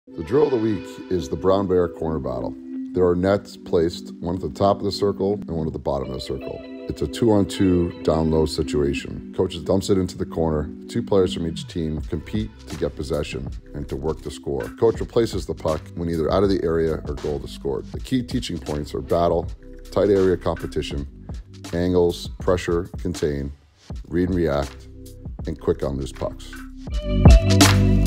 The drill of the week is the brown bear corner battle. There are nets placed, one at the top of the circle and one at the bottom of the circle. It's a 2-on-2 down-low situation. Coaches dumps it into the corner. 2 players from each team compete to get possession and to work the score. Coach replaces the puck when either out of the area or goal is scored. The key teaching points are battle, tight area competition, angles, pressure, contain, read and react, and quick on loose pucks.